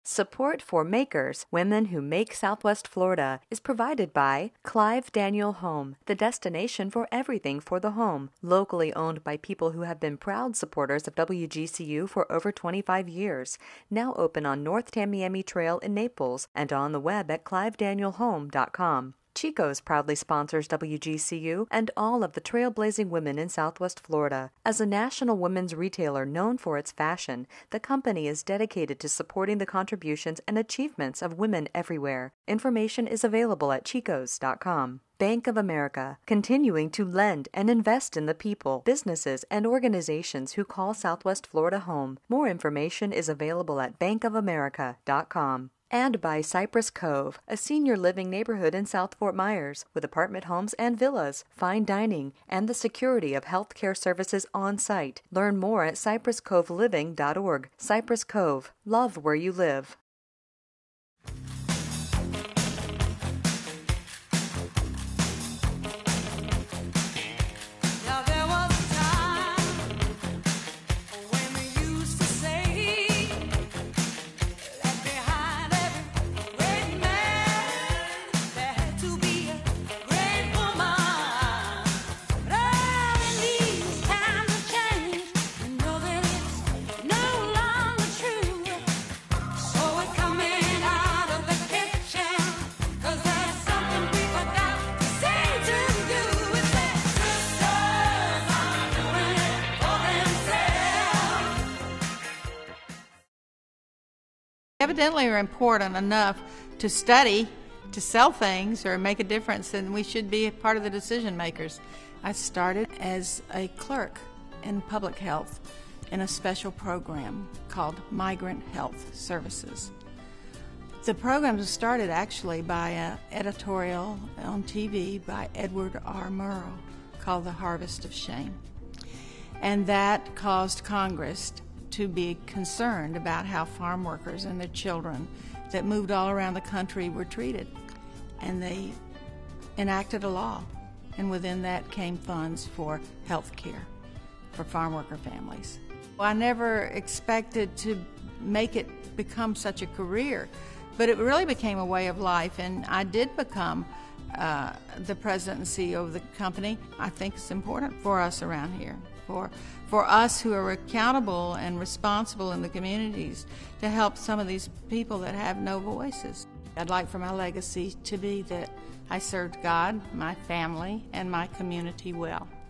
Support for Makers, Women Who Make Southwest Florida, is provided by Clive Daniel Home, the destination for everything for the home. Locally owned by people who have been proud supporters of WGCU for over 25 years. Now open on North Tamiami Trail in Naples and on the web at clivedanielhome.com. Chico's proudly sponsors WGCU and all of the trailblazing women in Southwest Florida. As a national women's retailer known for its fashion, the company is dedicated to supporting the contributions and achievements of women everywhere. Information is available at chicos.com. Bank of America, continuing to lend and invest in the people, businesses, and organizations who call Southwest Florida home. More information is available at bankofamerica.com. And by Cypress Cove, a senior living neighborhood in South Fort Myers with apartment homes and villas, fine dining, and the security of healthcare services on site. Learn more at cypresscoveliving.org. Cypress Cove, love where you live. Evidently are important enough to study, to sell things or make a difference, and we should be a part of the decision makers. I started as a clerk in public health in a special program called Migrant Health Services. The program was started actually by an editorial on TV by Edward R. Murrow called The Harvest of Shame. And that caused Congress to be concerned about how farm workers and their children that moved all around the country were treated. And they enacted a law, and within that came funds for health care for farm worker families. I never expected to make it become such a career, but it really became a way of life, and I did become the president and CEO of the company. I think it's important for us around here, for us who are accountable and responsible in the communities to help some of these people that have no voices. I'd like for my legacy to be that I served God, my family, and my community well.